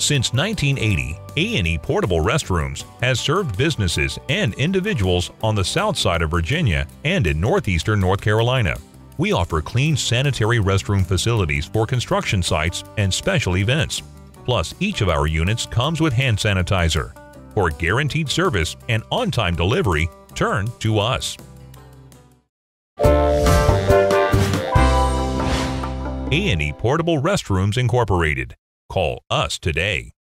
Since 1980, E Portable Restrooms has served businesses and individuals on the Southside of Virginia and in Northeastern North Carolina. We offer clean sanitary restroom facilities for construction sites and special events. Plus, each of our units comes with hand sanitizer. For guaranteed service and on-time delivery, turn to us. E Portable Restrooms Incorporated. Call us today.